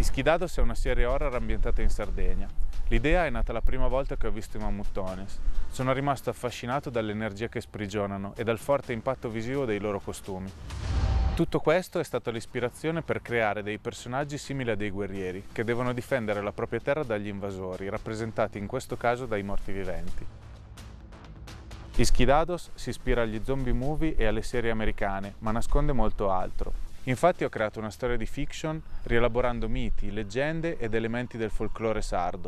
Ischidados è una serie horror ambientata in Sardegna. L'idea è nata la prima volta che ho visto i Mamuttones. Sono rimasto affascinato dall'energia che sprigionano e dal forte impatto visivo dei loro costumi. Tutto questo è stato l'ispirazione per creare dei personaggi simili a dei guerrieri, che devono difendere la propria terra dagli invasori, rappresentati in questo caso dai mortiviventi. Ischidados si ispira agli zombie movie e alle serie americane, ma nasconde molto altro. Infatti ho creato una storia di fiction rielaborando miti, leggende ed elementi del folklore sardo.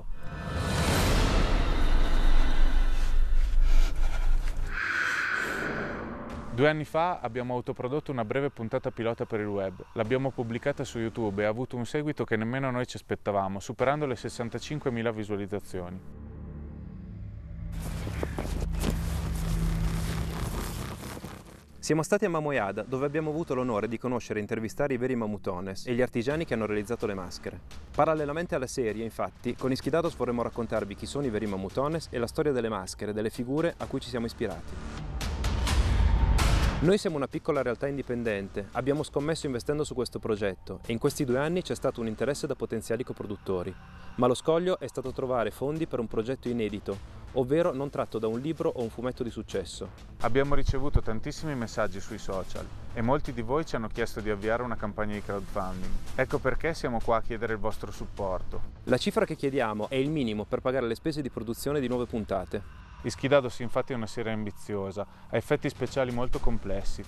Due anni fa abbiamo autoprodotto una breve puntata pilota per il web. L'abbiamo pubblicata su YouTube e ha avuto un seguito che nemmeno noi ci aspettavamo, superando le 65.000 visualizzazioni. Siamo stati a Mamoiada, dove abbiamo avuto l'onore di conoscere e intervistare i veri Mamutones e gli artigiani che hanno realizzato le maschere. Parallelamente alla serie, infatti, con Ischidados vorremmo raccontarvi chi sono i veri Mamutones e la storia delle maschere, delle figure a cui ci siamo ispirati. Noi siamo una piccola realtà indipendente, abbiamo scommesso investendo su questo progetto e in questi 2 anni c'è stato un interesse da potenziali coproduttori. Ma lo scoglio è stato trovare fondi per un progetto inedito, ovvero non tratto da un libro o un fumetto di successo. Abbiamo ricevuto tantissimi messaggi sui social e molti di voi ci hanno chiesto di avviare una campagna di crowdfunding. Ecco perché siamo qua a chiedere il vostro supporto. La cifra che chiediamo è il minimo per pagare le spese di produzione di nuove puntate. Ischidados infatti è una serie ambiziosa, ha effetti speciali molto complessi.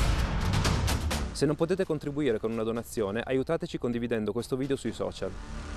Se non potete contribuire con una donazione, aiutateci condividendo questo video sui social.